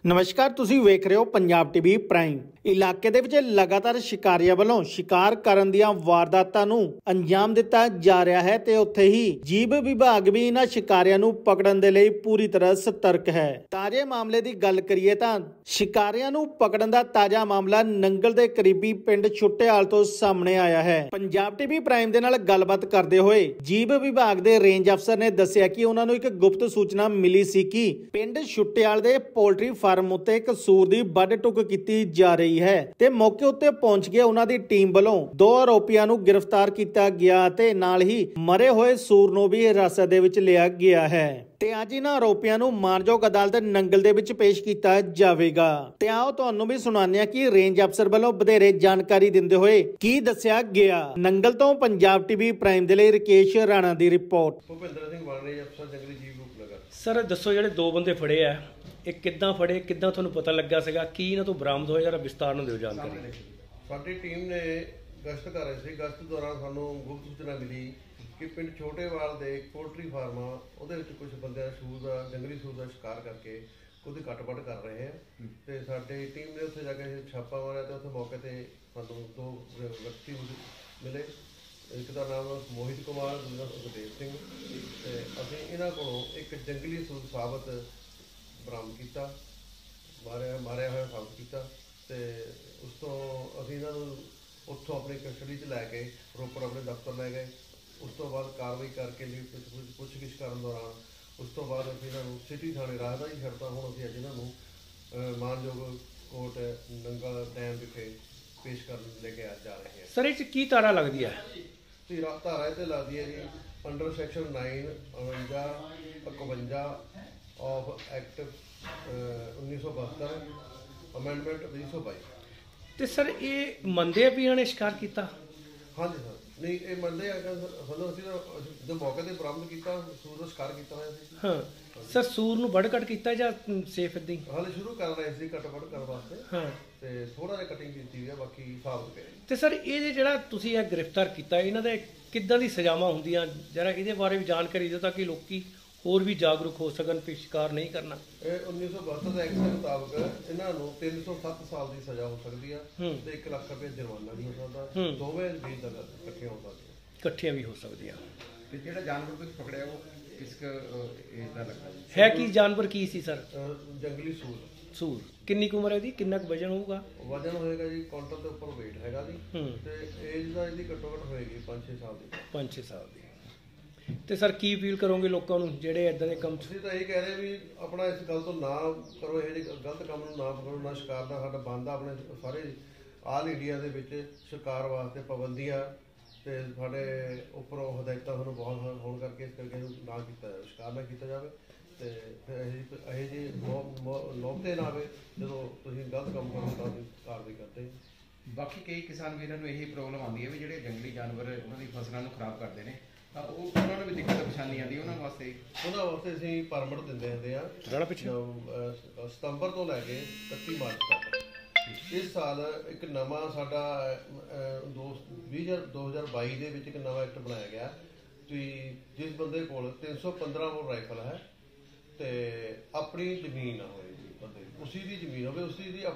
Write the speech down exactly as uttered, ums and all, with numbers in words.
नमस्कार, तुसी वेख रहे हो पंजाब टीवी प्राइम। इलाके दे विच लगातार शिकारियां वालों शिकार करन दियां वारदातां नूं अंजाम दिता जा रहा है ते उत्थे ही जीव विभाग भी इन्हां शिकारियां नूं पकड़न दे लई पूरी तरह सतर्क है। ताजे मामले दी गल करिए तां शिकारियां नूं पकड़न दा ताजा मामला नंगल दे करीबी पिंड छुट्टेआल तो सामने आया है। पंजाब टीवी प्राइम दे नाल गलबात करदे होए जीव विभाग दे रेंज अफसर ने दस्सिया कि उन्हां नूं एक गुप्त सूचना मिली सी कि पिंड छुट्टेआल दे पोल्ट्री फार्म उत्ते कसूर दी वध टुक कीती जा रही है ते मौके उत्ते पहुंच के उन्हां दी टीम वालों दो आरोपियां नूं गिरफ्तार किया गया ते नाल ही मरे होए सूर नूं भी हिरासत दे विच लिया गया है ते अज इन्हां आरोपियां नूं मानजोग अदालत नंगल दे विच पेश किया जावेगा। ते आओ तुहानूं भी सुणाने कि रेंज अफसर वालों वधेरे जानकारी दिंदे होए की दस्सिया गया। नंगल तो पंजाब टीवी प्राइम दे लई राकेश राणा दी रिपोर्ट। भूपिंदर सिंह बन रही अफसर जंगली जीव रूप नगर। सर दसो ਜਿਹੜੇ ਦੋ ਬੰਦੇ ਫੜੇ ਆ ਇਹ ਕਿੱਦਾਂ ਫੜੇ, ਕਿੱਦਾਂ ਤੁਹਾਨੂੰ ਪਤਾ ਲੱਗਾ ਸੀਗਾ, ਕੀ ਇਹਨਾਂ ਤੋਂ ਬਰਾਮਦ ਹੋਇਆ, ਜਰਾ ਵਿਸਤਾਰ ਨਾਲ ਦਿਓ ਜਾਣਕਾਰੀ। ਸਾਡੀ ਟੀਮ ਨੇ ਗਸ਼ਤ ਕਰ ਰਹੀ ਸੀ। ਗਸ਼ਤ ਦੌਰਾਨ ਸਾਨੂੰ ਗੁਪਤ ਸੂਚਨਾ ਮਿਲੀ ਕਿ ਪਿੰਡ ਛੋਟੇਵਾਲ ਦੇ ਇੱਕ ਪੋਲਟਰੀ ਫਾਰਮ ਆ, ਉਹਦੇ ਵਿੱਚ ਕੁਝ ਬੰਦੇ ਸੂਰ ਦਾ ਜੰਗਲੀ ਸੂਰ ਦਾ ਸ਼ਿਕਾਰ ਕਰਕੇ ਉਹਦੀ ਕੱਟ-ਵੱਢ ਕਰ ਰਹੇ ਆ ਤੇ ਸਾਡੀ ਟੀਮ ਨੇ ਉੱਥੇ ਜਾ ਕੇ ਛਾਪਾ ਮਾਰਿਆ ਤੇ ਉੱਥੇ ਮੌਕੇ ਤੇ ਸਾਨੂੰ ਦੋ ਵਿਅਕਤੀ ਮਿਲੇ। ਇੱਕ ਦਾ ਨਾਮ ਮੋਹਿਤ ਕੁਮਾਰ, ਦੂਜਾ ਸੁਖਦੇਵ ਸਿੰਘ ਤੇ ਅਸੀਂ ਇਹਨਾਂ ਕੋਲੋਂ ਇੱਕ ਜੰਗਲੀ ਸੂਰ ਸਾਬਤ ਬਰਾਮਦ ਕੀਤਾ, ਮਾਰਿਆ ਮਾਰਿਆ ਹੋਇਆ ਸਾਬਤ ਕੀਤਾ ਤੇ ਉਸ ਤੋਂ ਅਸੀਂ ਇਹਨਾਂ ਨੂੰ ਉੱਥੋਂ ਆਪਣੀ ਕਸਟਡੀ 'ਚ ਲੈ ਕੇ ਰੋਪੜ ਆਪਣੇ ਦਫ਼ਤਰ ਲੈ ਗਏ। ਉਸ ਤੋਂ ਬਾਅਦ ਕਾਰਵਾਈ ਕਰਕੇ ਲਈ ਪੁੱਛਗਿੱਛ ਕਰਨ ਦੌਰਾਨ ਉਸ ਤੋਂ ਬਾਅਦ ਅਸੀਂ ਇਹਨਾਂ ਨੂੰ ਸਿਟੀ ਥਾਣੇ ਰਾਹਦਾ ਹੀ ਛੱਡਤਾ। ਹੁਣ ਅਸੀਂ ਅੱਜ ਇਹਨਾਂ ਨੂੰ ਮਾਨਯੋਗ ਕੋਰਟ ਨੰਗਲ ਡੈਮ ਵਿਖੇ ਪੇਸ਼ ਕਰਨ ਲੈ ਕੇ ਜਾ ਰਹੇ ਹਾਂ। ਸਰ ਇਹ 'ਚ ਕੀ ਧਾਰਾ ਲੱਗਦੀ ਹੈ? ਧਾਰਾ ਧਾਰਾ ਇਹ 'ਤੇ ਲੱਗਦੀ ਹੈ ਜੀ ਅੰਡਰ ਸੈਕਸ਼ਨ ਨਾइन उनवंजा इकवंजा ऑफ एक्ट उन्नीस सौ बहत्तर अमेंडमेंट उन्नीस सौ बाई। ਤੇ ਸਰ ਇਹ ਮੰਨਦੇ ਆ ਵੀ ਇਹਨਾਂ ਨੇ ਸ਼ਿਕਾਰ ਕੀਤਾ? ਹਾਂਜੀ ਸਰ, ਨਹੀਂ ਇਹ ਮੰਨਦੇ ਆ ਕਿ ਸਾਨੂੰ ਅਸੀਂ ਜੋ ਮੌਕੇ ਤੇ ਬਰਾਮਦ ਕੀਤਾ ਸੂਰ ਦਾ ਸ਼ਿਕਾਰ ਕੀਤਾ ਹੋਇਆ ਸੀ। ਹਾਂ ਸਰ, ਸੂਰ ਨੂੰ ਵੱਢ ਕੱਟ ਕੀਤਾ ਜਾਂ ਸੇਫ ਇਦਾਂ ਹੀ? ਹਾਲੇ ਸ਼ੁਰੂ ਕਰ ਰਹੇ ਸੀ ਕੱਟ ਵੱਢ ਕਰਨ ਵਾਸਤੇ। ਹਾਂ ਤੇ ਥੋੜਾ ਜਿਹਾ ਕਟਿੰਗ ਕੀਤੀ ਹੋਈ ਆ, ਬਾਕੀ ਸਾਬਤ ਕਰੇ। ਤੇ ਸਰ ਇਹ ਜਿਹੜਾ ਤੁਸੀਂ ਇਹ ਗ੍ਰਿਫਤਾਰ ਕੀਤਾ, ਇਹਨਾਂ ਦੇ ਕਿੱਦਾਂ ਦੀ ਸਜ਼ਾਵਾਂ ਹੁੰਦੀਆਂ, ਜਰਾ ਇਹਦੇ ਬਾਰੇ ਵੀ ਜਾਣਕਾਰੀ ਦਿਓ ਤਾਂ ਕਿ ਲੋਕੀ ਹੋਰ ਵੀ ਜਾਗਰੂਕ ਹੋ ਸਕਣ ਵੀ ਸ਼ਿਕਾਰ ਨਹੀਂ ਕਰਨਾ। ਇਹ उन्नीस सौ बहत्तर ਦੇ ਐਕਟ ਦੇ ਮੁਤਾਬਕ ਇਹਨਾਂ ਨੂੰ तीन सौ सात ਸਾਲ ਦੀ ਸਜ਼ਾ ਹੋ ਸਕਦੀ ਆ ਤੇ एक ਲੱਖ ਰੁਪਏ ਜੁਰਮਾਨਾ ਵੀ ਹੋ ਸਕਦਾ। ਦੋਵੇਂ ਵੀ ਦੰਗਲ ਇਕੱਠੀਆਂ ਹੋ ਸਕਦੀਆਂ, ਇਕੱਠੀਆਂ ਵੀ ਹੋ ਸਕਦੀਆਂ। ਤੇ ਜਿਹੜਾ ਜਾਨਵਰ ਤੁਸੀਂ ਪਕੜਿਆ ਉਹ ਕਿਸ ਏਜ ਦਾ ਲੱਗਦਾ ਹੈ? ਕੀ ਜਾਨਵਰ ਕੀ ਸੀ ਸਰ? ਜੰਗਲੀ ਸੂਰ। ਸੂਰ ਕਿੰਨੀ ਕੁ ਉਮਰ ਹੈ ਦੀ, ਕਿੰਨਾ ਕੁ ਵਜਨ ਹੋਊਗਾ? ਵਜਨ ਹੋਏਗਾ ਜੀ ਕੁਇੰਟਲ ਦੇ ਉੱਪਰ weight ਹੈਗਾ ਜੀ ਤੇ ਏਜ ਦਾ ਇਹਦੀ ਘੱਟੋ ਘੱਟ ਹੋਏਗੀ पाँच छह ਸਾਲ ਦੀ। पाँच छह ਸਾਲ ਦੀ। ਤੇ ਸਰ ਕੀ ਅਪੀਲ ਕਰੋਗੇ ਲੋਕਾਂ ਨੂੰ ਜਿਹੜੇ ਇਦਾਂ ਦੇ ਕੰਮ? ਅਸੀਂ ਤਾਂ ਇਹ ਕਹਿ ਰਹੇ ਵੀ ਆਪਣਾ ਇਸ ਗੱਲ ਤੋਂ ਨਾ ਕਰੋ, ਇਹ ਜਿਹੇ ਗਲਤ ਕੰਮ ਨੂੰ ਨਾ ਕਰੋ। ਨਾ ਸ਼ਿਕਾਰ ਦਾ ਸਾਡਾ ਬੰਦ ਆ ਆਪਣੇ ਸਾਰੇ ਆਲ ਇੰਡੀਆ ਦੇ ਵਿੱਚ ਸ਼ਿਕਾਰ ਵਾਸਤੇ ਪਾਬੰਦੀਆਂ ਤੇ ਸਾਡੇ ਉੱਪਰੋਂ ਹਦਾਇਤਾਂ ਸਾਨੂੰ ਬਹੁਤ ਹੋਣ ਕਰਕੇ ਇਸ ਕਰਕੇ ਨਾ ਕੀਤਾ ਜਾਵੇ, ਸ਼ਿਕਾਰ ਨਾ ਕੀਤਾ ਜਾਵੇ ਤੇ ਫਿਰ ਇਹ ਜਿਹੀ ਨੌਬਤੇ ਨਾ ਆਵੇ ਜਦੋਂ ਤੁਸੀਂ ਗਲਤ ਕੰਮ ਕਰੋ ਤਾਂ ਅਸੀਂ ਕਾਰਵਾਈ ਕਰਦੇ। ਬਾਕੀ ਕਈ ਕਿਸਾਨ ਵੀਰਾਂ ਨੂੰ ਇਹ ਪ੍ਰੋਬਲਮ ਆਉਂਦੀ ਹੈ ਵੀ ਜਿਹੜੇ ਜੰਗਲੀ ਜਾਨਵਰ ਉਹਨਾਂ ਦੀ ਫਸਲਾਂ ਨੂੰ ਖਰਾਬ ਕਰਦੇ ਨੇ ਤਾਂ ਉਹ ਉਹਨਾਂ ਨੂੰ ਵੀ ਦਿੱਕਤ ਪਰੇਸ਼ਾਨੀ ਆਉਂਦੀ ਉਹਨਾਂ ਵਾਸਤੇ। ਉਹਨਾਂ ਵਾਸਤੇ ਅਸੀਂ ਪਰਮਿਟ ਦਿੰਦੇ ਹੁੰਦੇ ਆ ਸਤੰਬਰ ਤੋਂ ਲੈ ਕੇ ਇਕੱਤੀ ਮਾਰਚ ਤੱਕ। ਇਸ ਸਾਲ ਇੱਕ ਨਵਾਂ ਸਾਡਾ ਦੋ ਵੀਹ ਹਜ਼ਾਰ ਦੋ ਹਜ਼ਾਰ ਬਾਈ ਦੇ ਵਿੱਚ ਇੱਕ ਨਵਾਂ ਐਕਟ ਬਣਾਇਆ ਗਿਆ ਕਿ ਜਿਸ ਬੰਦੇ ਕੋਲ ਤਿੰਨ ਸੌ ਪੰਦਰਾਂ ਬੋਰ ਰਾਈਫਲ ਹੈ ਤੇ ਆਪਣੀ ਜ਼ਮੀਨ ਨਾ ਹੋਏ, ਬੰਦੇ ਉਸੀ ਦੀ ਜ਼ਮੀਨ ਹੋਵੇ, ਉਸੀ ਦੀ